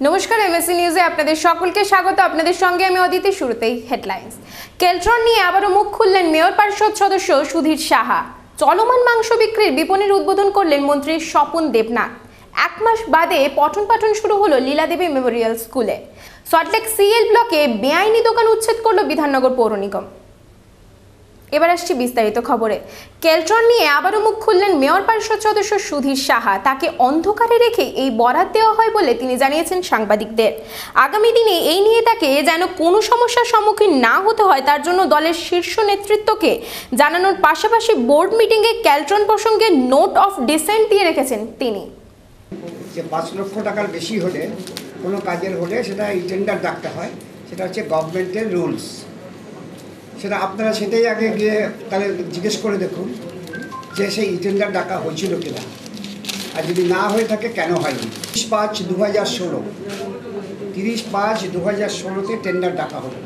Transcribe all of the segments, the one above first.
নমস্কার, এমএসসি নিউজে আপনাদের সকলকে স্বাগত। আপনাদের সঙ্গে আমি অদিতি। শুরুতেই হেডলাইন্স। কেলট্রন নিয়ে আবারও মুখ খুললেন মেয়র পরিষদ সদস্য সুধীর সাহা। চলমান মাংস বিক্রির বিপণীর উদ্বোধন করলেন মন্ত্রী স্বপন দেবনাথ। এক মাস বাদে পঠন পাঠন শুরু হলো লীলাদেবী মেমোরিয়াল স্কুলে। সল্টলেক সিএল ব্লকে বেআইনি দোকান উচ্ছেদ করল বিধাননগর পৌর নিগম। এবার আসছি বিস্তারিত খবরে। কেলট্রন নিয়ে আবারও মুখ খুললেন মেয়র পরিষদ সদস্য সুধীর সাহা। তাকে অন্ধকারে রেখে এই বরাত দেওয়া হয় বলে তিনি জানিয়েছেন সাংবাদিকদের। আগামী দিনে এই নিয়ে তাকে যেন কোনো সমস্যার সম্মুখীন না হতে হয় তার জন্য দলের শীর্ষ নেতৃত্বকে জানানোর পাশাপাশি বোর্ড মিটিংয়ে কেলট্রন প্রসঙ্গে নোট অফ ডিসেন্ট দিয়ে রেখেছেন তিনি। যে 5 লক্ষ টাকার বেশি হলে কোনো কাজের হলে সেটা টেন্ডার ডাকতে হয়, সেটা হচ্ছে গভর্নমেন্টের রুলস। সেটা আপনারা সেটাই আগে গিয়ে তাহলে জিজ্ঞেস করে দেখুন যে সেই টেন্ডার ডাকা হয়েছিল কিনা, আর যদি না হয়ে থাকে কেন হয়নি। 30/5/2016 30/5/2016-তে টেন্ডার ডাকা হলো।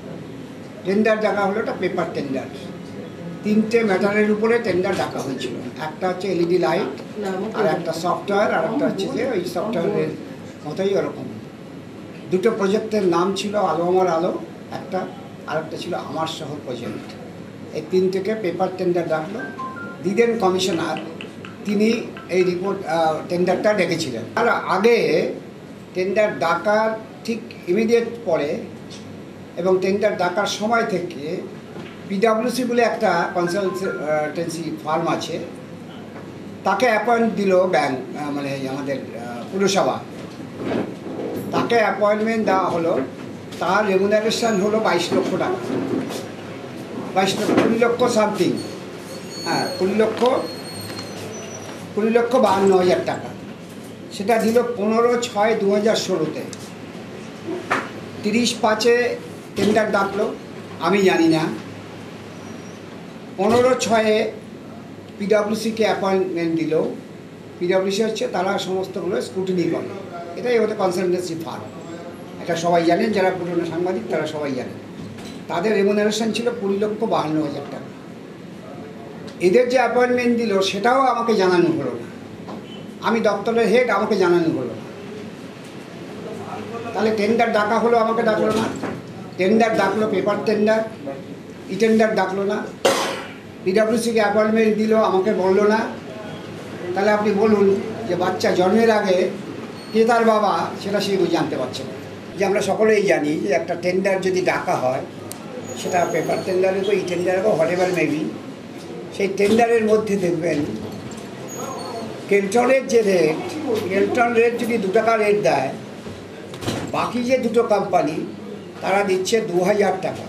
এটা পেপার টেন্ডার। 3টে ম্যাটারের উপরে টেন্ডার ডাকা হয়েছিল। একটা হচ্ছে এলইডি লাইট, আর একটা সফটওয়্যার, আর একটা হচ্ছে যে ওই সফটওয়্যারের মতোই ওরকম। 2টো প্রজেক্টের নাম ছিল আলো আমার আলো একটা, আর একটা ছিল আমার শহর প্রজেক্ট। এই 3টেকে পেপার টেন্ডার ডাকলো। দিদেন কমিশনার তিনি এই রিপোর্ট টেন্ডারটা ডেকেছিলেন। আর আগে টেন্ডার ডাকার ঠিক ইমিডিয়েট পরে এবং টেন্ডার ডাকার সময় থেকে পিডাব্লিউসি বলে একটা কনসালটেন্সি ফার্ম আছে, তাকে অ্যাপয়েন্ট দিল ব্যাংক, মানে আমাদের পুরসভা। তাকে অ্যাপয়েন্টমেন্ট দেওয়া হলো। তার রেমুনারেশন হলো 22 লক্ষ টাকা, 20 লক্ষ সামথিং, 20,52,000 টাকা। সেটা দিল 15/6/2016-তে। 30/5-এ টেন্ডার ডাকলো, আমি জানি না। 15/6-এ পিডাব্লিউসিকে অ্যাপয়েন্টমেন্ট দিল। পিডাব্লিউসি হচ্ছে তারা সমস্তগুলো স্ক্রুটিনি করে, এটাই ওদের কনসালটেন্সি ফার্ম। এটা সবাই জানেন, যারা পুরনো সাংবাদিক তারা সবাই জানেন। তাদের রেমুনারেশন ছিল 20,52,000 টাকা। এদের যে অ্যাপয়েন্টমেন্ট দিল সেটাও আমাকে জানানো হলো না। আমি দপ্তরের হেড, আমাকে জানানো হলো না। তাহলে টেন্ডার ডাকা হলো, আমাকে ডাকলো না। টেন্ডার ডাকলো পেপার টেন্ডার, টেন্ডার ডাকলো না। পিডাব্লিউসিকে অ্যাপয়েন্টমেন্ট দিল, আমাকে বললো না। তাহলে আপনি বলুন যে বাচ্চা জন্মের আগে কে তার বাবা সেটা সে জানতে পারছে না। যে আমরা সকলেই জানি যে একটা টেন্ডার যদি ডাকা হয়, সেটা পেপার টেন্ডারে তো টেন্ডারে তো হোয়াটএভার মেবি, সেই টেন্ডারের মধ্যে দেখবেন কেলট্রনের যে রেট, কেলট্রন রেট যদি 2 টাকা রেট দেয়, বাকি যে 2টো কোম্পানি তারা দিচ্ছে 2000 টাকা।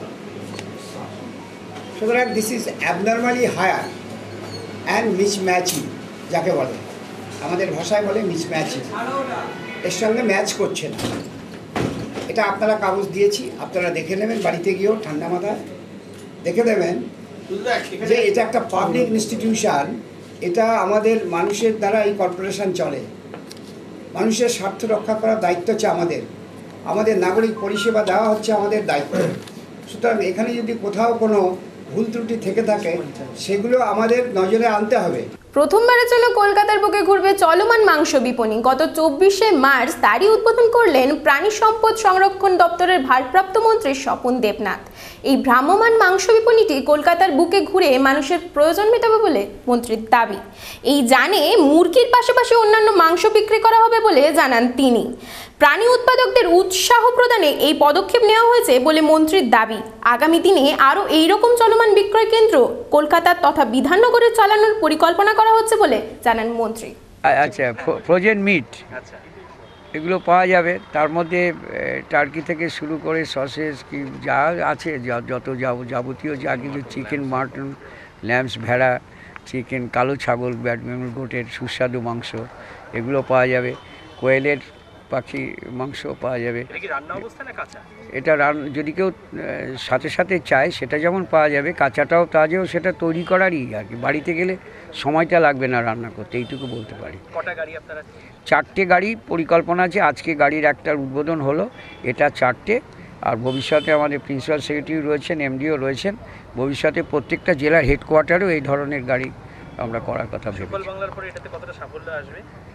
সুতরাং this is abnormally higher and mismatching, যাকে বলে আমাদের ভাষায় বলে মিসম্যাচিং। এর সঙ্গে ম্যাচ করছে না। এটা আপনারা কাগজ দিয়েছি, আপনারা দেখে নেবেন, বাড়িতে গিয়েও ঠান্ডা মাথায় দেখে দেবেন যে এটা একটা পাবলিক ইনস্টিটিউশন। এটা আমাদের মানুষের দ্বারা এই কর্পোরেশন চলে। মানুষের স্বার্থ রক্ষা করার দায়িত্ব হচ্ছে আমাদের নাগরিক পরিষেবা দেওয়া হচ্ছে আমাদের দায়িত্ব। সুতরাং এখানে যদি কোথাও কোনো ভুল ত্রুটি থেকে থাকে সেগুলো আমাদের নজরে আনতে হবে। প্রথমবারের জন্য কলকাতার বুকে ঘুরবে চলমান মাংস বিপণী। গত 24শে মার্চ তারই উদ্বোধন করলেন প্রাণী সম্পদ সংরক্ষণ দপ্তরের ভারপ্রাপ্ত মন্ত্রী স্বপন দেবনাথ। এই ভ্রাম্যমান মাংস বিপণীটি কলকাতার বুকে ঘুরে মানুষের প্রয়োজন মেটাবে বলে মন্ত্রীর দাবি। এই জানে মুরগির পাশাপাশি অন্যান্য মাংস বিক্রি করা হবে বলে জানান তিনি। প্রাণী উৎপাদকদের উৎসাহ প্রদানে এই পদক্ষেপ নেওয়া হয়েছে বলে মন্ত্রীর দাবি। আগামী দিনে আরও এইরকম চলমান বিক্রয় কেন্দ্র কলকাতার তথা বিধাননগরে চালানোর পরিকল্পনা করা হচ্ছে বলে জানান মন্ত্রী। আচ্ছা, ফ্রোজেন মিট এগুলো পাওয়া যাবে। তার মধ্যে টার্কি থেকে শুরু করে সসেজ কি যা আছে, যত যাবতীয় যা কিছু, চিকেন, মাটন, ল্যাম্পস, ভেড়া, চিকেন, কালো ছাগল, ব্যাডমিন্টন গোটের সুস্বাদু মাংস এগুলো পাওয়া যাবে। কোয়েলের পাখি মাংস পাওয়া যাবে। এটা যদি কেউ সাথে সাথে চায় সেটা যেমন পাওয়া যাবে, কাঁচাটাও তাজেও সেটা তৈরি করারই আর কি। বাড়িতে গেলে সময়টা লাগবে না রান্না করতে, এইটুকু বলতে পারি। 4টে গাড়ি পরিকল্পনা আছে। আজকে গাড়ির একটার উদ্বোধন হলো, এটা 4টে। আর ভবিষ্যতে আমাদের প্রিন্সিপাল সেক্রেটারি রয়েছেন, এমডিও রয়েছেন। ভবিষ্যতে প্রত্যেকটা জেলার হেডকোয়ার্টারেও এই ধরনের গাড়ি আমরা করার কথা ভেবেছি।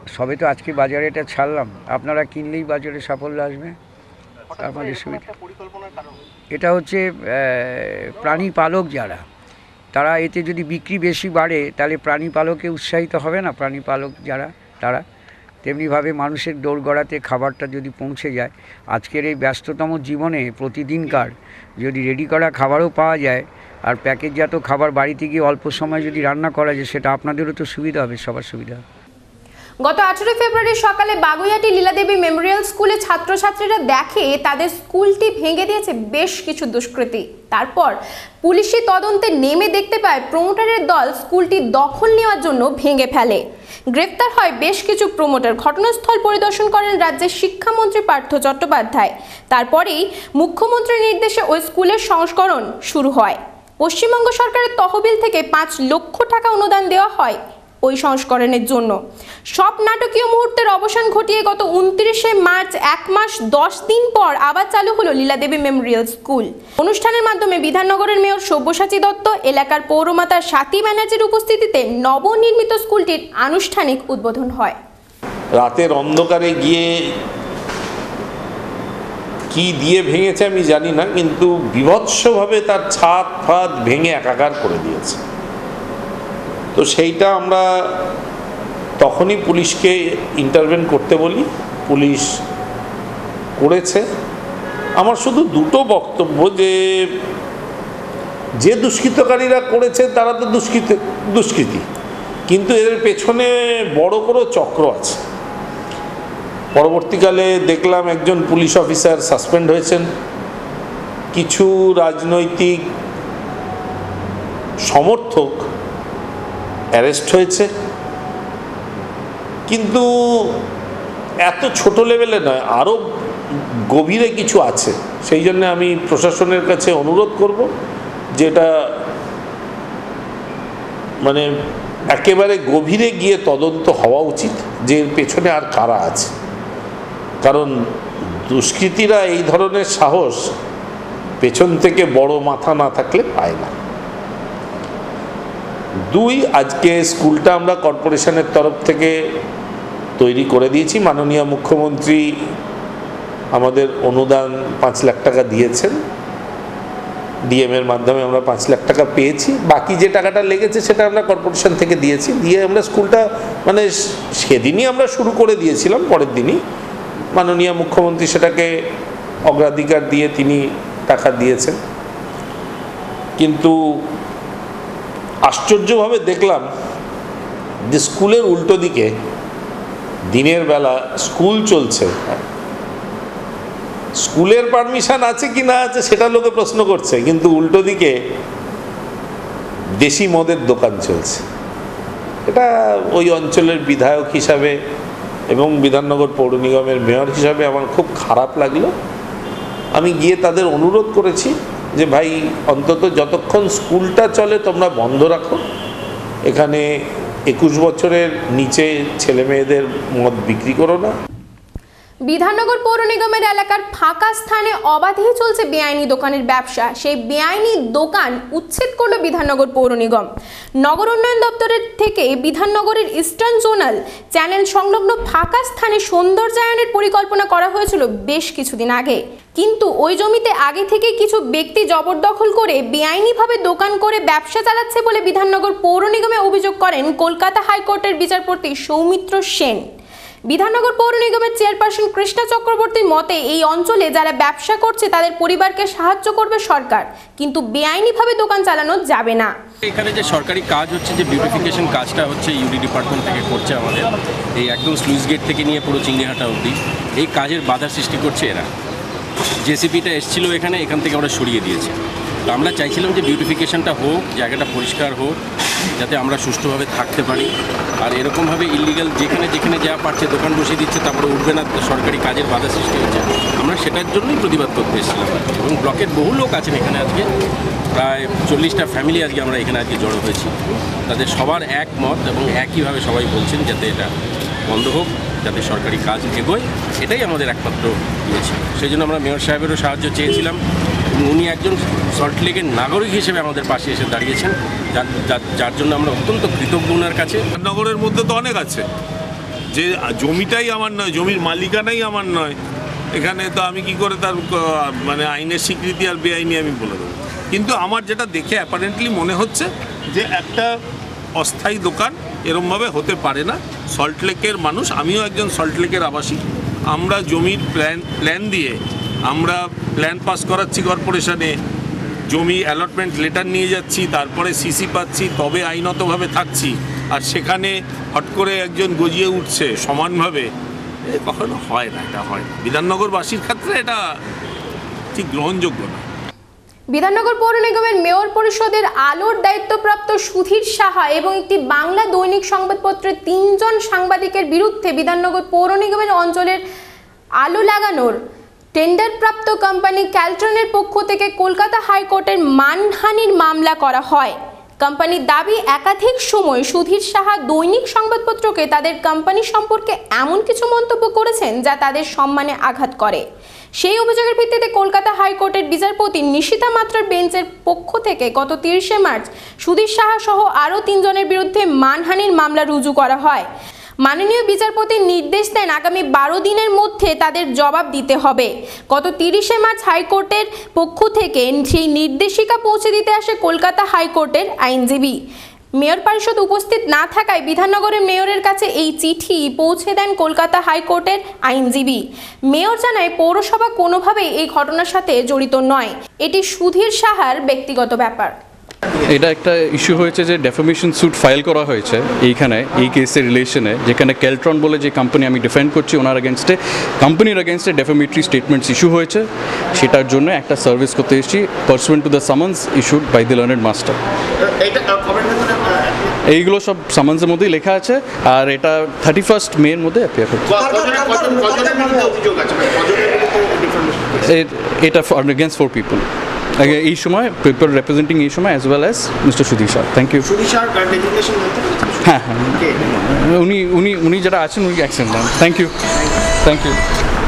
সবে তো আজকে বাজারে এটা ছাড়লাম, আপনারা কিনলেই বাজারে সাফল্য আসবে, আমাদের সুবিধা। এটা হচ্ছে প্রাণী পালক যারা, তারা এতে যদি বিক্রি বেশি বাড়ে তাহলে প্রাণী পালকে উৎসাহিত হবে না, প্রাণী পালক যারা তারা। তেমনিভাবে মানুষের দোরগড়াতে খাবারটা যদি পৌঁছে যায়, আজকের এই ব্যস্ততম জীবনে প্রতিদিনকার যদি রেডি করা খাবারও পাওয়া যায় আর প্যাকেটজাত খাবার বাড়িতে গিয়ে অল্প সময় যদি রান্না করা যায়, সেটা আপনাদেরও তো সুবিধা হবে, সবার সুবিধা হবে। গত 18 ফেব্রুয়ারি সকালে বাগুইআটি লীলাদেবী মেমোরিয়াল স্কুলে ছাত্রছাত্রীরা দেখে তাদের স্কুলটি ভেঙে দিয়েছে বেশ কিছু দুষ্কৃতী। তারপর পুলিশি তদন্তে নেমে দেখতে পায় প্রমোটারের দল স্কুলটি দখল নেওয়ার জন্য ভেঙে ফেলে। গ্রেফতার হয় বেশ কিছু প্রমোটার। ঘটনাস্থল পরিদর্শন করেন রাজ্যের শিক্ষামন্ত্রী পার্থ চট্টোপাধ্যায়। তারপরেই মুখ্যমন্ত্রীর নির্দেশে ওই স্কুলের সংস্করণ শুরু হয়। পশ্চিমবঙ্গ সরকারের তহবিল থেকে 5 লক্ষ টাকা অনুদান দেওয়া হয় ওই সংস্করণের জন্য। সব নাটকীয় মুহূর্তের অবসান ঘটিয়ে গত 29শে মার্চ 1 মাস 10 দিন পর আবার চালু হলো লীলাদেবী মেমোরিয়াল স্কুল। অনুষ্ঠানের মাধ্যমে বিধাননগরের মেয়র সব্যসাচী দত্ত, এলাকার পৌরমাতা স্বাতী ব্যানার্জির উপস্থিতিতে নবনির্মিত স্কুলটির আনুষ্ঠানিক উদ্বোধন হয়। রাতের অন্ধকারে গিয়ে কি দিয়ে ভেঙেছে আমি জানি না, কিন্তু বিভৎসভাবে তার ছাদ ফাদ ভেঙে একাকার করে দিয়েছে। তো সেইটা আমরা তখনই পুলিশকে ইন্টারভেন করতে বলি, পুলিশ করেছে। আমার শুধু দুটো বক্তব্য, যে দুষ্কৃতকারীরা করেছে তারা তো দুষ্কৃতী, কিন্তু এর পেছনে বড় কোনো চক্র আছে। পরবর্তীকালে দেখলাম একজন পুলিশ অফিসার সাসপেন্ড হয়েছেন, কিছু রাজনৈতিক সমর্থক অ্যারেস্ট হয়েছে, কিন্তু এত ছোট লেভেলে নয়, আরও গভীরে কিছু আছে। সেই জন্য আমি প্রশাসনের কাছে অনুরোধ করব যেটা মানে একেবারে গভীরে গিয়ে তদন্ত হওয়া উচিত, যে এর পেছনে আর কারা আছে। কারণ দুষ্কৃতীরা এই ধরনের সাহস পেছন থেকে বড় মাথা না থাকলে পায় না। 2, আজকে স্কুলটা আমরা কর্পোরেশনের তরফ থেকে তৈরি করে দিয়েছি। মাননীয় মুখ্যমন্ত্রী আমাদের অনুদান 5 লাখ টাকা দিয়েছেন, ডিএমের মাধ্যমে আমরা 5 লাখ টাকা পেয়েছি। বাকি যে টাকাটা লেগেছে সেটা আমরা কর্পোরেশন থেকে দিয়েছি, দিয়ে আমরা স্কুলটা মানে সেদিনই আমরা শুরু করে দিয়েছিলাম, পরের দিনই মাননীয় মুখ্যমন্ত্রী সেটাকে অগ্রাধিকার দিয়ে তিনি টাকা দিয়েছেন। কিন্তু আশ্চর্যভাবে দেখলাম যে স্কুলের উল্টো দিকে দিনের বেলা স্কুল চলছে, স্কুলের পারমিশন আছে কি না আছে সেটা লোকে প্রশ্ন করছে, কিন্তু উল্টো দিকে দেশি মদের দোকান চলছে। এটা ওই অঞ্চলের বিধায়ক হিসাবে এবং বিধাননগর পৌর নিগমের মেয়র হিসাবে আমার খুব খারাপ লাগলো। আমি গিয়ে তাদের অনুরোধ করেছি যে ভাই, অন্তত যতক্ষণ স্কুলটা চলে তোমরা বন্ধ রাখো, এখানে 21 বছরের নিচে ছেলে মেয়েদের মদ বিক্রি করো না। বিধাননগর পৌর নিগমের এলাকার ফাঁকা স্থানে অবাধেই চলছে বেআইনি দোকানের ব্যবসা। সেই বেআইনি দোকান উচ্ছেদ করল বিধাননগর পৌর নিগম। নগর উন্নয়ন দপ্তরের থেকে বিধাননগরের ইস্টার্ন জোনাল চ্যানেল সংলগ্ন ফাঁকা স্থানে সৌন্দর্যায়নের পরিকল্পনা করা হয়েছিল বেশ কিছুদিন আগে, কিন্তু ওই জমিতে আগে থেকে কিছু ব্যক্তি জবরদখল করে বেআইনিভাবে দোকান করে ব্যবসা চালাচ্ছে বলে বিধাননগর পৌর নিগমে অভিযোগ করেন কলকাতা হাইকোর্টের বিচারপতি সৌমিত্র সেন। বিধাননগর পৌর নিগমের চেয়ারপারসন কৃষ্ণা চক্রবর্তীর মতে এই অঞ্চলে যারা ব্যবসা করছে তাদের পরিবারকে সাহায্য করবে সরকার, কিন্তু বেআইনিভাবে দোকান চালানো যাবে না। এখানে যে সরকারি কাজ হচ্ছে, যে বিউটিফিকেশন কাজটা হচ্ছে ইউডি ডিপার্টমেন্ট থেকে করছে আমাদের, এই একদম স্লুইস গেট থেকে নিয়ে পুরো চিংড়িহাটা অবধি এই কাজের বাধা সৃষ্টি করছে এরা। জেসিপিটা এসেছিল এখান থেকে আমরা সরিয়ে দিয়েছি। তো আমরা চাইছিলাম যে বিউটিফিকেশনটা হোক, জায়গাটা পরিষ্কার হোক, যাতে আমরা সুষ্ঠুভাবে থাকতে পারি। আর এরকমভাবে ইলিগাল যেখানে যা পারছে দোকান বসিয়ে দিচ্ছে, তারপরে উঠবে না, সরকারি কাজের বাধা সৃষ্টি হচ্ছে। আমরা সেটার জন্যই প্রতিবাদ করতে এসেছিলাম। এবং ব্লকের বহু লোক আছেন এখানে, আজকে প্রায় 40টা ফ্যামিলি আজকে আমরা এখানে আজকে জড়ো হয়েছি। তাদের সবার একমত এবং একইভাবে সবাই বলছেন যাতে এটা বন্ধ হোক, যাতে সরকারি কাজ এগোয়, এটাই আমাদের একমাত্র ইয়ে ছিল। সেই জন্য আমরা মেয়র সাহেবেরও সাহায্য চেয়েছিলাম এবং উনি একজন সল্টলেকের নাগরিক হিসেবে আমাদের পাশে এসে দাঁড়িয়েছেন, যার জন্য আমরা অত্যন্ত কৃতজ্ঞ ওনার কাছে। নগরের মধ্যে তো অনেক আছে, যে জমিটাই আমার নয়, জমির মালিকানাই আমার নয়, এখানে তো আমি কি করে তার মানে আইনের স্বীকৃতি আর বেআইনি আমি বলে দেবো। কিন্তু আমার যেটা দেখে অ্যাপারেন্টলি মনে হচ্ছে যে একটা অস্থায়ী দোকান এরমভাবে হতে পারে না। সল্টলেকের মানুষ, আমিও একজন সল্টলেকের আবাসিক, আমরা জমির প্ল্যান দিয়ে আমরা প্ল্যান পাস করাচ্ছি কর্পোরেশনে, জমি অ্যালটমেন্ট লেটার নিয়ে যাচ্ছি, তারপরে সিসি পাচ্ছি, তবে আইনতভাবে থাকছি, আর সেখানে হট করে একজন গজিয়ে উঠছে সমানভাবে, কখনো হয় না, এটা হয় না। বিধাননগরবাসীর ক্ষেত্রে এটা ঠিক গ্রহণযোগ্য না। বিধাননগর পৌর নিগমের মেয়র পরিষদের আলোর দায়িত্বপ্রাপ্ত সুধীর সাহা এবং একটি বাংলা দৈনিক সংবাদপত্রের 3 জন সাংবাদিকের বিরুদ্ধে বিধাননগর পৌর নিগমের অঞ্চলের আলো লাগানোর টেন্ডারপ্রাপ্ত কোম্পানি ক্যালট্রনের পক্ষ থেকে কলকাতা হাইকোর্টের মানহানির মামলা করা হয়। কোম্পানির দাবি, একাধিক সময় সুধীর সাহা দৈনিক সংবাদপত্রকে তাদের কোম্পানি সম্পর্কে এমন কিছু মন্তব্য করেছেন যা তাদের সম্মানে আঘাত করে। সেই অভিযোগের ভিত্তিতে কলকাতা হাইকোর্টের বিচারপতি নিশিতা মাত্রার বেঞ্চের পক্ষ থেকে গত 30শে মার্চ সুধীর সাহা সহ আরও 3 জনের বিরুদ্ধে মানহানির মামলা রুজু করা হয়। মাননীয় বিচারপতি নির্দেশ দেন আগামী 12 দিনের মধ্যে তাদের জবাব দিতে হবে। গত 30শে মার্চ হাইকোর্টের পক্ষ থেকে সেই নির্দেশিকা পৌঁছে দিতে আসে কলকাতা হাইকোর্টের আইনজীবী। মেয়র পরিষদ উপস্থিত না থাকায় বিধাননগরের মেয়রের কাছে এই চিঠি পৌঁছে দেন কলকাতা হাইকোর্টের আইনজীবী। মেয়র জানায়, পৌরসভা কোনোভাবেই এই ঘটনার সাথে জড়িত নয়, এটি সুধীর সাহার ব্যক্তিগত ব্যাপার। এটা একটা ইস্যু হয়েছে যে ডেফামেশন স্যুট ফাইল করা হয়েছে এইখানে, এই কেসের রিলেশনে, যেখানে ক্যালট্রন বলে যে কোম্পানি আমি ডিফেন্ড করছি, ওনার এগেনস্টে, কোম্পানির এগেনস্টে ডেফামেটরি স্টেটমেন্টস ইস্যু হয়েছে। সেটার জন্য একটা সার্ভিস করতে এসেছি, pursuant to the summons issued by the learned master. এইগুলো সব সামান্সের মধ্যেই লেখা আছে, আর এটা 31 মের মধ্যে অ্যাপিয়ার করছে। এটা এগেনস্ট 4 পিপল এই সময়, পিপল রিপ্রেজেন্টিং এই সময়, as well as mister Sudhir Shah. Thank you. হ্যাঁ হ্যাঁ, উনি যারা আছেন উনি অ্যাকশন নেন। Thank you, thank you.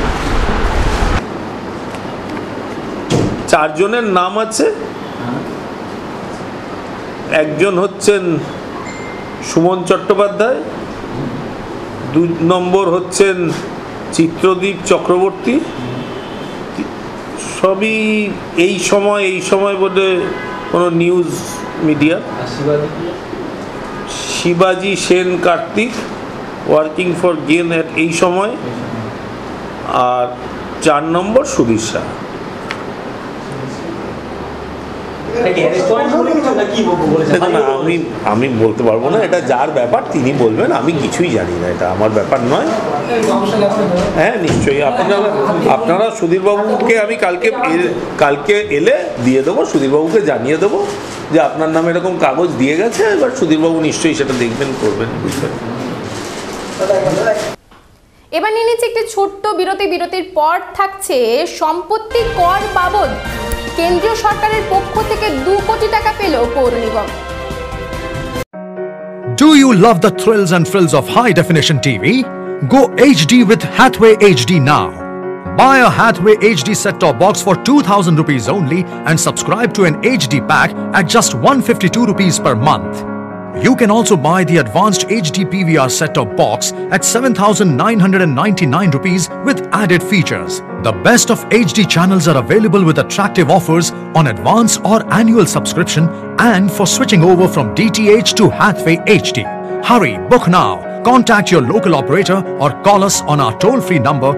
4 জনের নাম আছে। একজন হচ্ছেন সুমন চট্টোপাধ্যায়, 2 নম্বর হচ্ছেন চিত্রদীপ চক্রবর্তী। সবই এই সময় বলে কোনো নিউজ মিডিয়া। শিবাজি সেন কার্তিক, ওয়ার্কিং ফর গেন এট এই সময়। আর 4 নম্বর সুধীর শাহ। আমি বলতে পারবো না, এটা যার ব্যাপার তিনি বলবেন, আমি কিছুই জানি না, এটা আমার ব্যাপার নয়। হ্যাঁ নিশ্চয়ই, আপনারা সুধীরবাবুকে আমি কালকে এলে দিয়ে দেবো, সুধীরবাবুকে জানিয়ে দেবো যে আপনার নামে এরকম কাগজ দিয়ে গেছে। এবার সুধীরবাবু নিশ্চয়ই সেটা দেখবেন, করবেন, বুঝবেন। এবার নিয়ে নিচ্ছে একটি ছোট্ট বিরতির পর থাকছে সম্পত্তি কর বাবদ কেন্দ্রীয় সরকারের পক্ষ থেকে 2 কোটি টাকা পেল পৌর নিগম। Do you love the thrills and frills of high definition TV? Go HD with Hathway HD now. Buy a Hathway HD set-top box for 2,000 rupees only and subscribe to an HD pack at just 152 rupees per month. You can also buy the advanced HD PVR set-top box at 7,999 rupees with added features. The best of HD channels are available with attractive offers on advance or annual subscription and for switching over from DTH to Hathway HD. Hurry, book now. Contact your local operator or call us on our toll-free number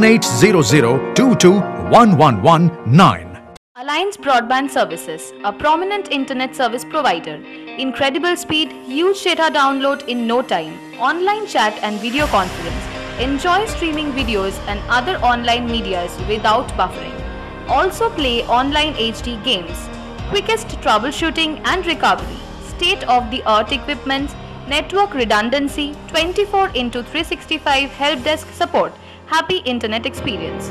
1800221119. Alliance Broadband Services, a prominent internet service provider. Incredible speed, huge data download in no time, online chat and video conference. Enjoy streaming videos and other online medias without buffering. Also play online HD games. Quickest troubleshooting and recovery. State-of-the-art equipment, network redundancy, 24/365 help desk support. Happy internet experience.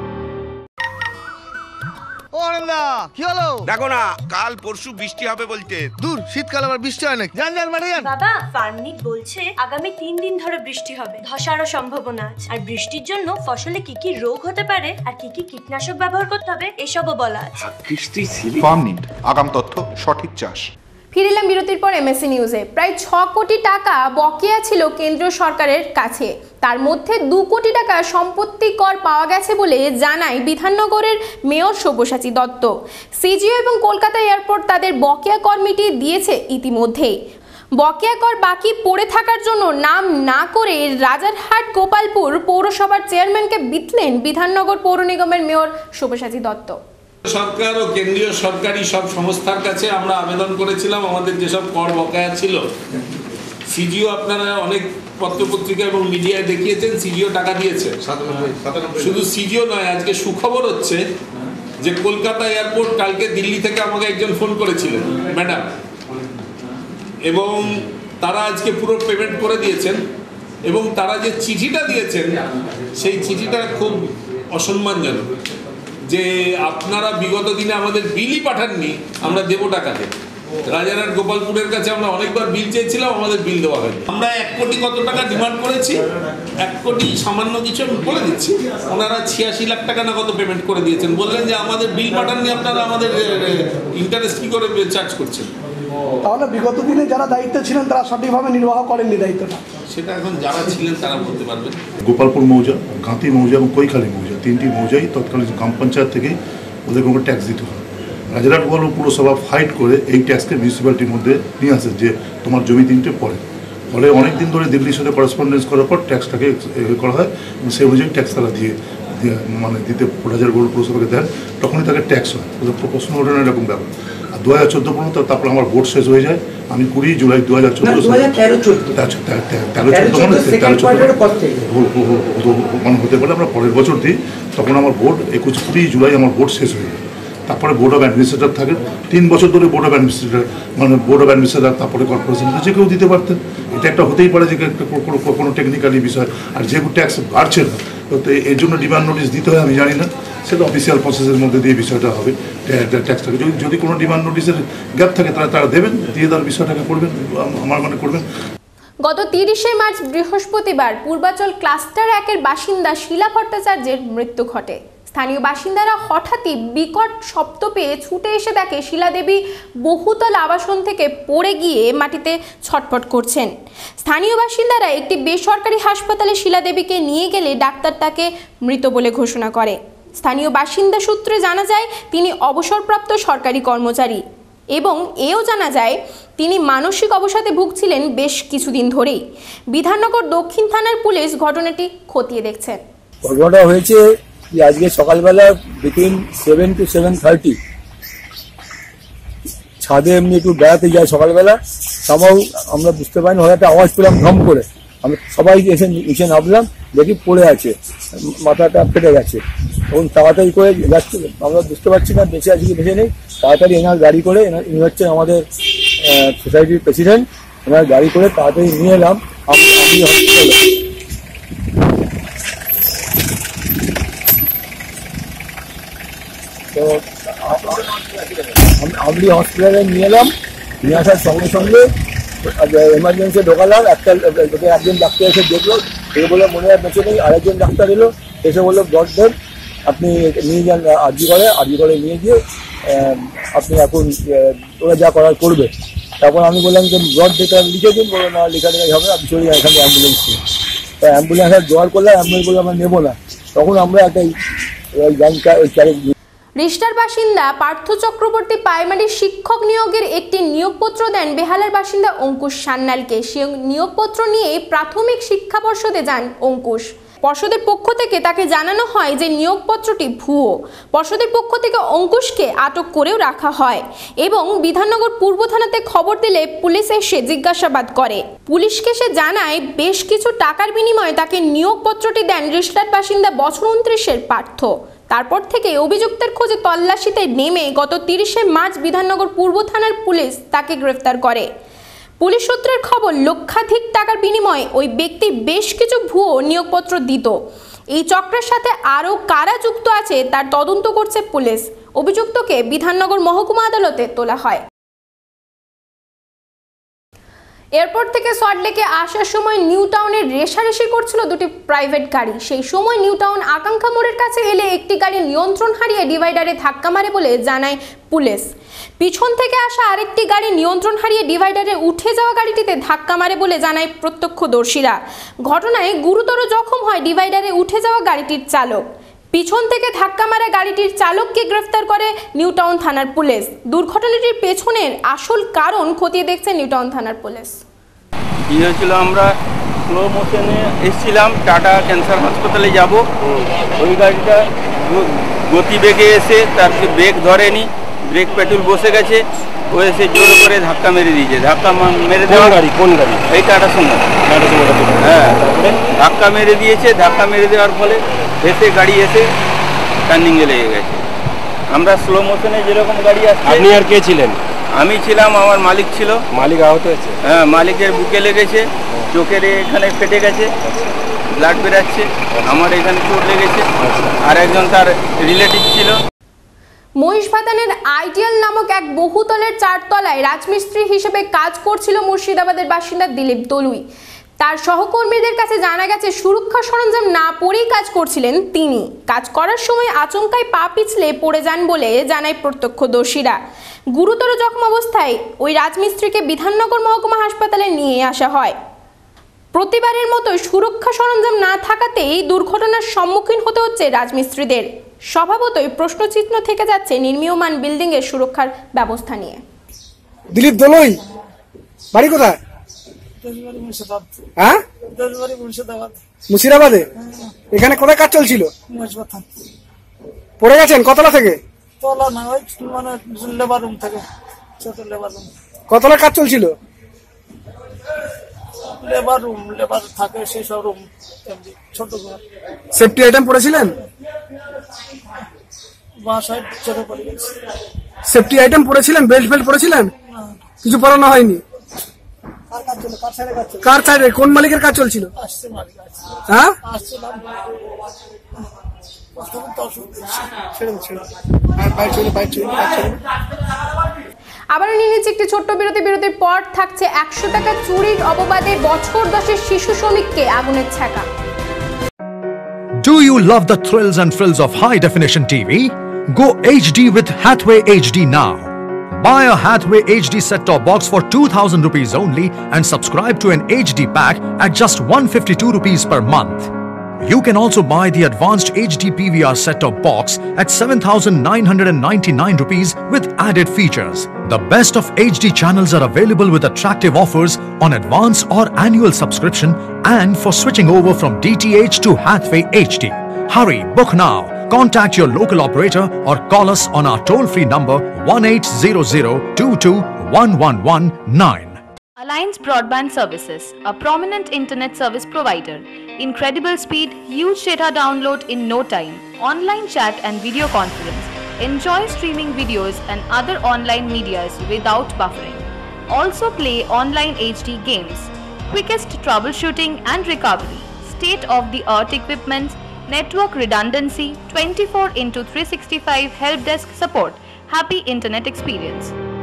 কি হলো? দেখো না, কাল পরশু বৃষ্টি হবে বলতে। দূর, শীতকাল আবার বৃষ্টি হয় নাকি? জান মাঠে যান। বাবা, ফার্মনিক বলছে আগামী 3 দিন ধরে বৃষ্টি হবে, ধসারও সম্ভাবনা আছে। আর বৃষ্টির জন্য ফসলে কি কি রোগ হতে পারে আর কি কি কীটনাশক ব্যবহার করতে হবে এসবও বলা আছে। ফার্মনিক, আগাম তথ্য, সঠিক চাষ। ফিরে এলাম বিরতির পর এমএসসি নিউজে। প্রায় 6 কোটি টাকা বকেয়া ছিল কেন্দ্রীয় সরকারের কাছে, তার মধ্যে 2 কোটি টাকা সম্পত্তি কর পাওয়া গেছে বলে জানায় বিধাননগরের মেয়র সব্যসাচী দত্ত। সিজিও এবং কলকাতা এয়ারপোর্ট তাদের বকেয়া কর মিটিয়ে দিয়েছে ইতিমধ্যেই। বকেয়া কর বাকি পড়ে থাকার জন্য নাম না করে রাজারহাট গোপালপুর পৌরসভার চেয়ারম্যানকে বিতলেন বিধাননগর পৌর নিগমের মেয়র সব্যসাচী দত্ত। সরকার ও কেন্দ্রীয় সরকারি সব সংস্থার কাছে আমরা আবেদন করেছিলাম আমাদের যেসব কর বকেয়া ছিল। সিজিও আপনারা অনেক পত্রপত্রিকা এবং মিডিয়ায় দেখিয়েছেন সিজিও টাকা দিয়েছে। শুধু সিজিও নয়, আজকে সুখবর হচ্ছে যে কলকাতা এয়ারপোর্ট কালকে দিল্লি থেকে আমাকে একজন ফোন করেছিলেন ম্যাডাম, এবং তারা আজকে পুরো পেমেন্ট করে দিয়েছেন। এবং তারা যে চিঠিটা দিয়েছেন সেই চিঠিটা খুব অসম্মানজনক, যে আপনারা বিগত দিনে আমাদের বিলই পাঠাননি, আমরা দেবো টাকাতে। রাজারহাট গোপালপুরের কাছে আমরা অনেকবার বিল চেয়েছিলাম, আমাদের বিল দেওয়া হয়নি। আমরা 1 কোটি কত টাকা ডিমান্ড করেছি, 1 কোটি সামান্য কিছু আমি বলে দিচ্ছি, ওনারা 86 লাখ টাকা না কত পেমেন্ট করে দিয়েছেন। বললেন যে আমাদের বিল পাঠাননি, আপনারা আমাদের ইন্টারেস্ট কী করে চার্জ করছেন। তাহলে বিগত দিনে যারা দায়িত্বে ছিলেন তারা সঠিকভাবে নির্বাহ করেননি দায়িত্বটা, সেটা এখন যারা ছিলেন তারা বলতে পারবেন। গোপালপুর মৌজা, গাঁতি মৌজা এবং কৈখালী মৌজা, 3টি মৌজাই তৎকালীন গ্রাম পঞ্চায়েত থেকেই ওদের কোনো ট্যাক্স দিতে হয়। রাজারহাট গোপালপুর পুরসভা ফাইট করে এই ট্যাক্সকে মিউনিসিপ্যালিটির মধ্যে নিয়ে আসে যে তোমার জমি 3টে পড়ে। ফলে অনেক দিন ধরে দিল্লির সাথে করেসপন্ডেন্স করার পর ট্যাক্সটাকে করা হয় এবং সেই অনুযায়ী ট্যাক্স তারা মানে দিতে রাজারহাট গোপালপুর পুরসভাকে দেন, তখনই তাকে ট্যাক্স হয়। প্রশ্ন ওঠে না এরকম ব্যাপার। আর 2014 পর্যন্ত তারপর আমার ভোট শেষ হয়ে যায়। আমি 20 জুলাই 2014 মানে হতে পারে আমরা পরের বছর দিই, তখন আমার ভোট 20 জুলাই আমার ভোট শেষ হয়ে যায়। তারপরে বোর্ড অফ অ্যাডমিনিস্ট্রেটর থাকে 3 বছর ধরে বোর্ড অফ অ্যাডমিনিস্ট্রেটর, মানে বোর্ড অফ অ্যাডমিনিস্ট্রেটর, তারপরে কর্পোরেশনকে যে কেউ দিতে পারতেন। এটা একটা হতেই পারে যে কোনো টেকনিক্যালি বিষয়। আর যেহেতু ট্যাক্স বাড়ছে না, তো এর জন্য ডিমান্ড নোটিশ দিতে হয় আমি জানি না, সেটা অফিসিয়াল প্রসেসের মধ্যে দিয়ে বিষয়টা হবে ট্যাক্সটাকে। যদি কোনো ডিমান্ড নোটিশের গ্যাপ থাকে তারা দেবেন, দিয়ে তার বিষয়টাকে করবেন, আমার মানে করবেন। গত 30শে মার্চ বৃহস্পতিবার পূর্বাচল ক্লাস্টার 1-এর বাসিন্দা শিলা ভট্টাচার্যের মৃত্যু ঘটে। স্থানীয় বাসিন্দারা হঠাৎই বিকট শব্দ পেয়ে ছুটে এসে দেখে শিলা দেবী বহুতল আবাসন থেকে পড়ে গিয়ে মাটিতে ছটফট করছেন। স্থানীয় বাসিন্দারা একটি বেসরকারি হাসপাতালে শিলা দেবীকে নিয়ে গেলে ডাক্তার তাকে মৃত বলে ঘোষণা করে। স্থানীয় বাসিন্দা সূত্রে জানা যায় তিনি অবসরপ্রাপ্ত সরকারি কর্মচারী এবং এও জানা যায় তিনি মানসিক অবসাদে ভুগছিলেন বেশ কিছুদিন ধরেই। বিধাননগর দক্ষিণ থানার পুলিশ ঘটনাটি খতিয়ে দেখছেন। ঘটনাটা হয়েছে আজকে সকালবেলা বিটুইন 7 to 7:30 ছাদে এমনি একটু বেড়াতে যাই সকালবেলা, তাও আমরা বুঝতে পারিনি, হয়তো আওয়াজ পেলাম ধম করে। আমরা সবাই এসে নামলাম, দেখি পড়ে আছে, মাথাটা ফেটে গেছে। তখন তাড়াতাড়ি করে যাচ্ছে, আমরা বুঝতে পারছি না বেঁচে আছি কি বেঁচে নেই। তাড়াতাড়ি এনার গাড়ি করে, ইনি হচ্ছেন আমাদের সোসাইটির প্রেসিডেন্ট, এনার গাড়ি করে তাড়াতাড়ি নিয়ে এলাম হসপিটালে। তো আমি হসপিটালে নিয়ে এলাম, নিয়ে আসার সঙ্গে সঙ্গে এমার্জেন্সি ঢোকালাম। একজন ডাক্তার এসে দেখলো, এ বলে মনে হয় বেঁচে নেই। আরেকজন ডাক্তার এলো, এসে বললো ব্লাড দেন, আপনি নিয়ে যান আরজি করে নিয়ে গিয়ে আপনি এখন ওরা যা করার করবে। তখন আমি বললাম যে ব্লাড ডেটা লিখে দিন, বলো না লেখা টেখাই হবে, আমি চলে যাই এখানে অ্যাম্বুলেন্স নিয়ে। অ্যাম্বুলেন্স জোগাড় করলাম, অ্যাম্বুলেন্স বললাম আমরা নেবো না। তখন আমরা একটা রিষ্টার বাসিন্দা পার্থ চক্রবর্তী প্রাইমারি শিক্ষক নিয়োগের একটি নিয়োগপত্র দেন বেহালার বাসিন্দা অঙ্কুশ সান্যালকে। সে নিয়োগপত্র নিয়ে প্রাথমিক শিক্ষা পর্ষদে যান অঙ্কুশ। পর্ষদের পক্ষ থেকে তাকে জানানো হয় যে নিয়োগপত্রটি ভুয়ো। পর্ষদের পক্ষ থেকে অঙ্কুশকে আটক করেও রাখা হয় এবং বিধাননগর পূর্ব থানাতে খবর দিলে পুলিশ এসে জিজ্ঞাসাবাদ করে। পুলিশকে সে জানায় বেশ কিছু টাকার বিনিময়ে তাকে নিয়োগপত্রটি দেন রিষ্টার বাসিন্দা বছর 29-এর পার্থ। তারপর থেকে অভিযুক্তের খোঁজে তল্লাশিতে নেমে গত 30শে মার্চ বিধাননগর পূর্ব থানার পুলিশ তাকে গ্রেফতার করে। পুলিশ সূত্রের খবর, লক্ষাধিক টাকার বিনিময়ে ওই ব্যক্তি বেশ কিছু ভুয়ো নিয়োগপত্র দিত। এই চক্রের সাথে আরও কারা যুক্ত আছে তার তদন্ত করছে পুলিশ। অভিযুক্তকে বিধাননগর মহকুমা আদালতে তোলা হয়। এয়ারপোর্ট থেকে সল্টলেকে আসার সময় নিউ টাউনে রেশারেশি করছিল দুটি প্রাইভেট গাড়ি। সেই সময় নিউ টাউন আকাঙ্ক্ষা মোড়ের কাছে এলে একটি গাড়ি নিয়ন্ত্রণ হারিয়ে ডিভাইডারে ধাক্কা মারে বলে জানায় পুলিশ। পিছন থেকে আসা আরেকটি গাড়ি নিয়ন্ত্রণ হারিয়ে ডিভাইডারে উঠে যাওয়া গাড়িটিতে ধাক্কা মারে বলে জানায় প্রত্যক্ষদর্শীরা। ঘটনায় গুরুতর জখম হয় ডিভাইডারে উঠে যাওয়া গাড়িটির চালক। পিছন থেকে ধাক্কা মারা গাড়িটির চালককে গ্রেফতার করে নিউ টাউন থানার পুলিশ। দুর্ঘটনাটির পেছনের আসল কারণ খতিয়ে দেখছে নিউ টাউন থানার পুলিশ। কি হয়েছিল, আমরা স্লো মোশনে এসেছিলাম টাটা ক্যান্সার হাসপাতালে যাব, ওই গাড়িটা গতিবেগে এসে তার ব্রেক ধরেনি, ব্রেক প্যাডেল বসে গেছে, ও এসে জোর করে ধাক্কা মেরে দিয়েছে। ধাক্কা মেরে দেওয়া গাড়ি কোন গাড়ি? এই টাটা সুমো। হ্যাঁ, ধাক্কা মেরে দিয়েছে। ধাক্কা মেরে দেওয়ার ফলে এসে গাড়ি এসে টার্নিংয়ে লেগে গেছে। আমরা স্লো মোশনে যেরকম গাড়ি আসছে। আপনি আর কে ছিলেন? আমি ছিলাম, আমার মালিক ছিল। মালিক আহত হয়েছে? হ্যাঁ, মালিকের বুকে লেগেছে, চোখের এখানে ফেটে গেছে, ব্লাড বেরাচ্ছে, আমার এখানে চোট লেগেছে, আর একজন তার রিলেটিভ ছিল। মহিষবাতানের আইডিয়াল নামক এক বহুতলের 4 তলায় রাজমিস্ত্রি হিসেবে কাজ করছিল মুর্শিদাবাদের বাসিন্দা দিলীপ দলুই। তার সহকর্মীদের কাছে জানা গেছে সুরক্ষা সরঞ্জাম না পরেই কাজ করছিলেন তিনি। কাজ করার সময় আচমকায় পা পিছলে পড়ে যান বলে জানায় প্রত্যক্ষদর্শীরা। গুরুতর জখম অবস্থায় ওই রাজমিস্ত্রিকে বিধাননগর মহকুমা হাসপাতালে নিয়ে আসা হয়। প্রতিবারের মতো সুরক্ষা সরঞ্জাম না থাকাতেই দুর্ঘটনার সম্মুখীন হতে হচ্ছে রাজমিস্ত্রিদের। স্বভাবতই প্রশ্নচিহ্ন থেকে যাচ্ছে নির্মীয়মান বিল্ডিং এর সুরক্ষার ব্যবস্থা নিয়ে। দিলীপ দলুই বাড়ি কোথায়? হ্যাঁ, মুর্শিদাবাদে। এখানে কোথায় কাজ চলছিল? পড়ে গেছেন কতলা থেকে? কতলা কাজ চলছিল? সেফটি আইটেম পড়েছিলেন? সেফটি আইটেম পড়েছিলেন? বেল্ট ফেল্ট পড়েছিলেন? কিছু পড়ানো হয়নি। কার সাইডে কোন মালিকের কাজ চলছিল? হ্যাঁ, আবারও নিয়ে নিচ্ছে একটি ছোট্ট বিরতি। বিরতির পর থাকছে 100 টাকা চুরির অপবাদে বছর 10-এর শিশু শ্রমিককে আগুনের ছ্যাঁকা। Do you love the thrills and frills of high definition TV? Go HD with Hathway HD now. Buy a Hathway HD set-top box for 2,000 rupees only and subscribe to an HD pack at just 152 rupees per month. You can also buy the advanced HD PVR set-top box at 7,999 rupees with added features. The best of HD channels are available with attractive offers on advance or annual subscription and for switching over from DTH to Hathway HD. Hurry, book now. Contact your local operator or call us on our toll-free number 1800221119. Alliance Broadband Services, a prominent internet service provider. Incredible speed, huge data download in no time, online chat and video conference. Enjoy streaming videos and other online medias without buffering. Also play online HD games. Quickest troubleshooting and recovery. State-of-the-art equipment, network redundancy, 24/365 help desk support. Happy internet experience.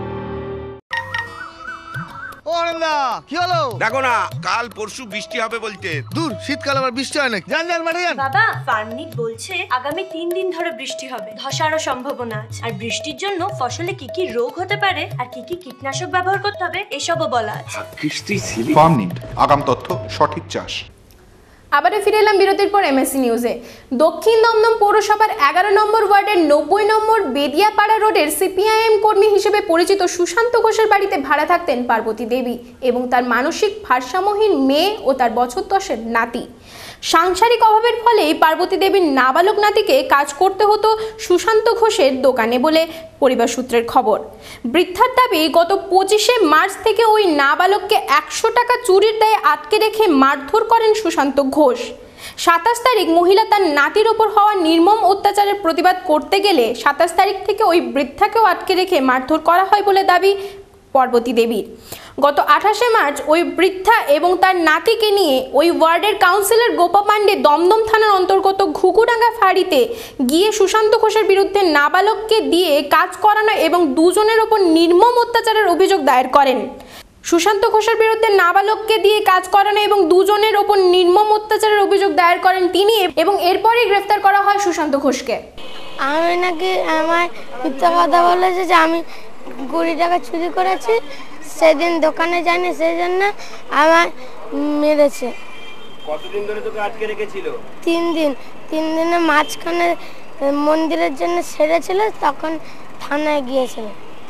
ও আনন্দা, কি হলো? দেখো না, কাল পরশু বৃষ্টি হবে বলতে। দূর, শীতকালে আবার বৃষ্টি হয় নাকি? যান মাঠে যান। বাবা, ফার্মনিক বলছে আগামী 3 দিন ধরে বৃষ্টি হবে, ধসারও সম্ভাবনা আছে। আর বৃষ্টির জন্য ফসলে কি কি রোগ হতে পারে আর কি কি কীটনাশক ব্যবহার করতে হবে এসবও বলা আছে। ফার্মনিক, আগাম তথ্য, সঠিক চাষ। আবারও ফিরে এলাম বিরতির পর এমএসসি নিউজে। দক্ষিণ দমদম পৌরসভার 11 নম্বর ওয়ার্ডের 90 নম্বর বেদিয়াপাড়া রোডের সিপিআইএম কর্মী হিসেবে পরিচিত সুশান্ত ঘোষের বাড়িতে ভাড়া থাকতেন পার্বতী দেবী এবং তার মানসিক ভারসাম্যহীন মেয়ে ও তার বছর 10-এর নাতি। সাংসারিক অভাবের ফলে পার্বতী দেবীর নাবালক নাতিকে কাজ করতে হতো সুশান্ত ঘোষের দোকানে বলে পরিবার সূত্রের খবর। বৃদ্ধার দাবি, গত 25শে মার্চ থেকে ওই নাবালককে 100 টাকা চুরির দায়ে আটকে রেখে মারধর করেন সুশান্ত ঘোষ। 27 তারিখ মহিলা তার নাতির ওপর হওয়া নির্মম অত্যাচারের প্রতিবাদ করতে গেলে 27 তারিখ থেকে ওই বৃদ্ধাকেও আটকে রেখে মারধর করা হয় বলে দাবি পার্বতী দেবীর। গত 28শে মার্চ ওই বৃদ্ধা এবং তার নাতিকে নিয়ে ওই ওয়ার্ডের কাউন্সিলর গোপা পাণ্ডে দমদম থানার অন্তর্গত ঘুঘুডাঙ্গা ফাঁড়িতে গিয়ে সুশান্ত ঘোষের বিরুদ্ধে নাবালককে দিয়ে কাজ করানো এবং দুজনের ওপর নির্মম অত্যাচারের অভিযোগ দায়ের করেন। সুশান্ত ঘোষের বিরুদ্ধে নাবালককে দিয়ে কাজ করানো এবং দুজনের ওপর নির্মম অত্যাচারের অভিযোগ দায়ের করেন তিনি এবং এরপরই গ্রেফতার করা হয় সুশান্ত ঘোষকে। আমি নাকি আমার মিথ্যা কথা বলেছে যে আমি 20 টাকা চুরি করেছি, সেদিন দোকানে যাইনি, সেই জন্য আমার মেরেছে। কতদিন ধরে তোকে আটকে রেখেছিল? 3 দিন। 3 দিনের মাঝখানে মন্দিরের জন্য ছেড়েছিল, তখন থানায় গিয়েছিল।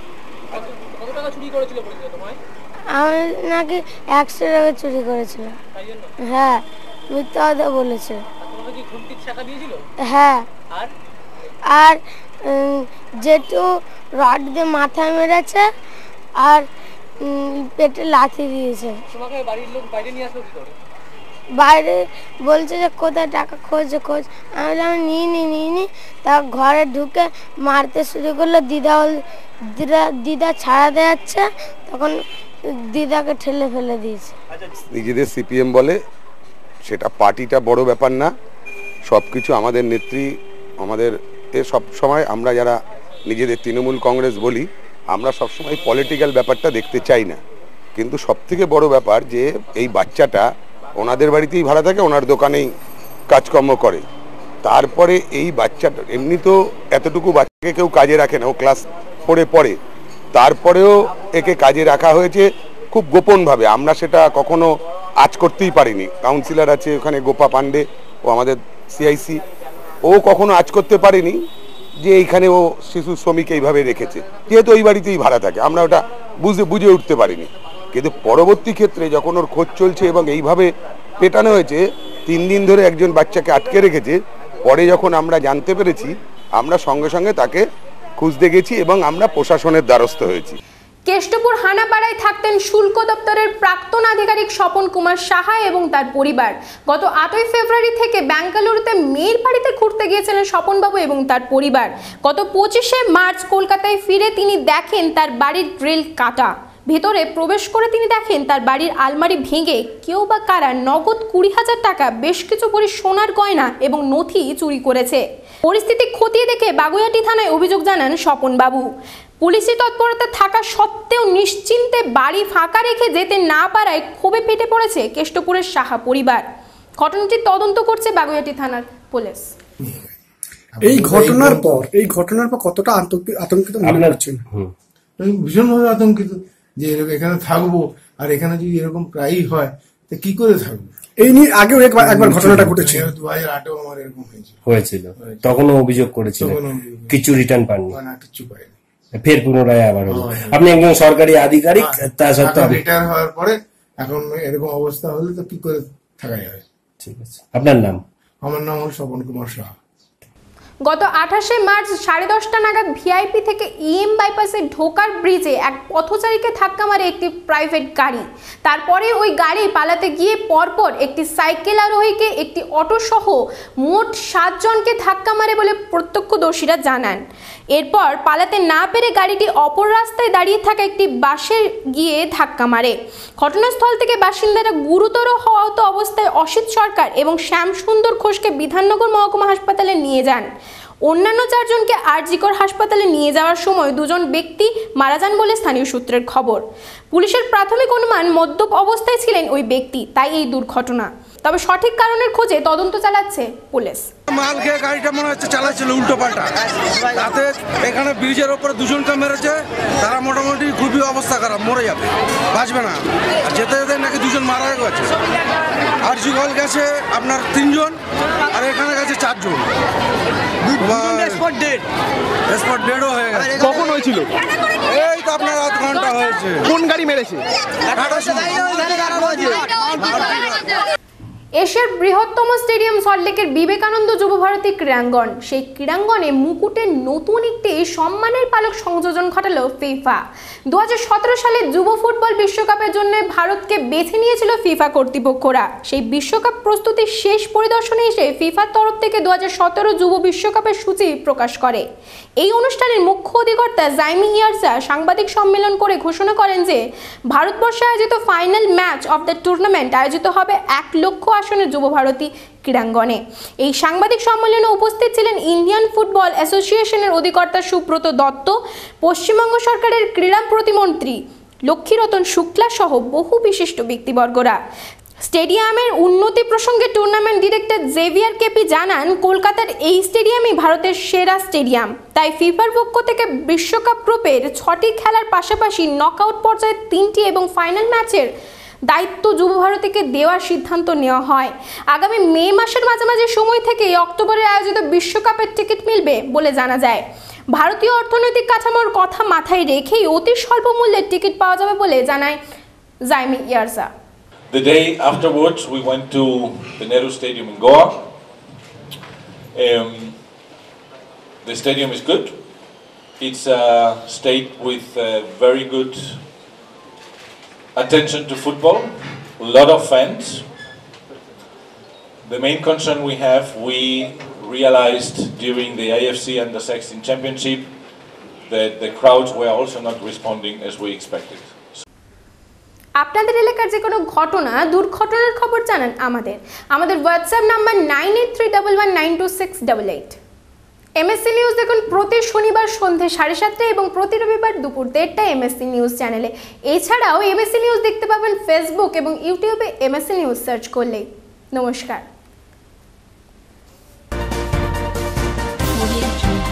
কত টাকা চুরি করেছিল বলেছিল তোমায়? আমি নাকি 100 টাকা চুরি করেছিল। হ্যাঁ, মিথ্যা কথা বলেছে। তোমাকে কি খুন্তির শাখা দিয়েছিল? হ্যাঁ। আর যেটু রড দিয়ে মাথায় মেরেছে আর পেটে লাথি দিয়েছে। তোমাকে বাড়ির লোক বাইরে নিয়ে আসলো কি করে? বাইরে বলছে যে কোথায় টাকা খোঁজ। আমি বললাম নিইনি। তা ঘরে ঢুকে মারতে শুরু করলো। দিদা ছাড়াতে যাচ্ছে, তখন দিদাকে ঠেলে ফেলে দিয়েছে। নিজেদের সিপিএম বলে, সেটা পার্টিটা বড় ব্যাপার না, সব কিছু আমাদের নেত্রী আমাদের সব সময়, আমরা যারা নিজেদের তৃণমূল কংগ্রেস বলি, আমরা সবসময় পলিটিক্যাল ব্যাপারটা দেখতে চাই না। কিন্তু সবথেকে বড় ব্যাপার যে এই বাচ্চাটা ওনাদের বাড়িতেই ভাড়া থাকে, ওনার দোকানেই কাজকর্ম করে। তারপরে এই বাচ্চাটা এমনি তো এতটুকু বাচ্চাকে কেউ কাজে রাখে না, ও ক্লাস 4 পড়ে, তারপরেও একে কাজে রাখা হয়েছে খুব গোপনভাবে। আমরা সেটা কখনো আজ করতেই পারিনি। কাউন্সিলর আছে ওখানে গোপা পান্ডে, ও আমাদের সিআইসি, ও কখনো আজ করতে পারেনি যে এইখানে ও শিশু শ্রমিক এইভাবে রেখেছে, যেহেতু ওই বাড়িতেই ভাড়া থাকে। আমরা ওটা বুঝে উঠতে পারিনি। কিন্তু পরবর্তী ক্ষেত্রে যখন ওর খোঁজ চলছে এবং এইভাবে পেটানো হয়েছে, 3 দিন ধরে একজন বাচ্চাকে আটকে রেখেছে, পরে যখন আমরা জানতে পেরেছি, আমরা সঙ্গে সঙ্গে তাকে খুঁজতে গেছি এবং আমরা প্রশাসনের দ্বারস্থ হয়েছি। কেষ্টপুর হানাপাড়ায় থাকতেন শুল্ক দপ্তরের প্রাক্তন আধিকারিক স্বপন কুমার সাহা এবং তার পরিবার। গত 8ই ফেব্রুয়ারি থেকে বেঙ্গালুরুতে মেয়ের বাড়িতে ঘুরতে গিয়েছিলেন স্বপনবাবু এবং তার পরিবার। গত 25শে মার্চ কলকাতায় ফিরে তিনি দেখেন তার বাড়ির গ্রিল কাটা। ভেতরে প্রবেশ করে তিনি দেখেন তার বাড়ির আলমারি ভেঙে কেউ বা কারা নগদ 20,000 টাকা, বেশ কিছু ভরি সোনার গয়না এবং নথি চুরি করেছে। পরিস্থিতি খতিয়ে দেখে বাগুইআটি থানায় অভিযোগ জানান স্বপনবাবু। পুলিশি তৎপরতা থাকা সত্ত্বেও নিশ্চিন্তে বাড়ি ফাঁকা রেখে যেতে না পারায় ক্ষোভে ফেটে পড়েছে কেষ্টপুরের সাহা পরিবার। ঘটনাটি তদন্ত করছে বাগুইআটি থানার পুলিশ। এই ঘটনার পর কতটা আতঙ্কিত মনে করছেন? ভীষণভাবে আতঙ্কিত যে এখানে থাকবো, আর এখানে যদি এরকম প্রায়ই হয় তো কি করে থাকবো। এই নিয়ে আগেও একবার ঘটনাটা ঘটেছে, 2008-এও আমার এরকম হয়েছিল। তখনও অভিযোগ করেছিল, কিছু রিটার্ন পাননি, কিছু পাইনি। ফের পুনরায় আবার হলো। আপনি একজন সরকারি আধিকারিক, তা সত্ত্বেও রিটায়ার হওয়ার পরে এখন এরকম অবস্থা হলে তো কি করে থাকা যাবে। ঠিক আছে, আপনার নাম? আমার নাম হল স্বপন কুমার সাহা। গত 28শে মার্চ 10:30 নাগাদ ভিআইপি থেকে ইএম বাইপাসে ঢোকার ব্রিজে এক পথচারীকে ধাক্কা মারে একটি প্রাইভেট গাড়ি। তারপরে ওই গাড়ি পালাতে গিয়ে পরপর একটি সাইকেল আরোহীকে, একটি অটো সহ মোট 7 জনকে ধাক্কা মারে বলে প্রত্যক্ষদর্শীরা জানান। এরপর পালাতে না পেরে গাড়িটি অপর রাস্তায় দাঁড়িয়ে থাকা একটি বাসে গিয়ে ধাক্কা মারে। ঘটনাস্থল থেকে বাসিন্দারা গুরুতর আহত অবস্থায় অসিত সরকার এবং শ্যামসুন্দর ঘোষকে বিধাননগর মহকুমা হাসপাতালে নিয়ে যান। অন্যান্য 4 জনকে আরজিকর হাসপাতালে নিয়ে যাওয়ার সময় 2 জন ব্যক্তি মারা যান বলে স্থানীয় সূত্রের খবর। পুলিশের প্রাথমিক অনুমান মদ্যপ অবস্থায় ছিলেন ওই ব্যক্তি, তাই এই দুর্ঘটনা। তবে সঠিক কারণের খোঁজে তদন্ত চালাচ্ছে পুলিশ। মাল খেয়ে গাড়িটা মনে হচ্ছে চালাচ্ছিল উল্টো পাল্টা, তাতে এখানে ব্রিজের ওপরে 2 জনকে মেরেছে। তারা মোটামুটি খুবই অবস্থা খারাপ, মরে যাবে, বাঁচবে না। আর যেতে যেতে নাকি 2 জন মারা গেছে। আরজিকর গেছে আপনার 3 জন, আর এখানে গেছে 4 জন। স্পট ডেডও হয়ে গেছে। কখন হয়েছিল? এই তো আপনার আধ ঘন্টা হয়েছে। কোন গাড়ি মেরেছে? এশিয়ার বৃহত্তম স্টেডিয়াম সল্টলেকের বিবেকানন্দ যুবভারতী ক্রীড়াঙ্গন। সেই ক্রীড়াঙ্গনে মুকুটের নতুন একটি সম্মানের পালক সংযোজন ঘটালো ফিফা। 2017 সালে যুব ফুটবল বিশ্বকাপের জন্য ভারতকে বেছে নিয়েছিল ফিফা কর্তৃপক্ষরা। সেই বিশ্বকাপ প্রস্তুতির শেষ পরিদর্শনে এসে ফিফার তরফ থেকে 2017 যুব বিশ্বকাপের সূচি প্রকাশ করে। এই অনুষ্ঠানের মুখ্য অধিকর্তা জাইমি ইয়ারসা সাংবাদিক সম্মেলন করে ঘোষণা করেন যে ভারতবর্ষে আয়োজিত final match of the tournament আয়োজিত হবে 1 লক্ষ আসনের যুবভারতী ক্রীড়াঙ্গনে। এই সাংবাদিক সম্মেলনে উপস্থিত ছিলেন ইন্ডিয়ান ফুটবল অ্যাসোসিয়েশনের অধিকর্তা সুব্রত দত্ত, পশ্চিমবঙ্গ সরকারের ক্রীড়া প্রতিমন্ত্রী লক্ষ্মীরতন শুক্লা সহ বহু বিশিষ্ট ব্যক্তিবর্গরা। স্টেডিয়ামের উন্নতি প্রসঙ্গে টুর্নামেন্ট ডিরেক্টর জেভিয়ার কেপি জানান, কলকাতার এই স্টেডিয়ামই ভারতের সেরা স্টেডিয়াম। তাই ফিফার পক্ষ থেকে বিশ্বকাপ গ্রুপের 6টি খেলার পাশাপাশি নকআউট পর্যায়ের 3টি এবং ফাইনাল ম্যাচের দায়িত্ব যুব ভারতীকে দেওয়ার সিদ্ধান্ত নেওয়া হয়। আগামী মে মাসের মাঝামাঝি সময় থেকে অক্টোবরে আয়োজিত বিশ্বকাপের টিকিট মিলবে বলে জানা যায়। ভারতীয় অর্থনৈতিক কাঠামোর কথা মাথায় রেখেই অতি স্বল্প মূল্যে টিকিট পাওয়া যাবে বলে জানায় জাইমি ইয়ারজা। The day afterwards, we went to the Nehru Stadium in Goa. The stadium is good. It's a state with very good attention to football, a lot of fans. The main concern we realized during the AFC Under-16 Championship that the crowds were also not responding as we expected. আপনাদের এলাকার যে কোনো ঘটনা, দুর্ঘটনার খবর জানান আমাদের WhatsApp number 9831192688। MSc news দেখুন প্রতি শনিবার সন্ধ্যে 7:30 এবং প্রতি রবিবার দুপুর 1:30 এমএসসি নিউজ চ্যানেলে। এছাড়াও এমএসসি নিউজ দেখতে পাবেন ফেসবুক এবং ইউটিউবে এমএসসি নিউজ সার্চ করলেই। নমস্কার।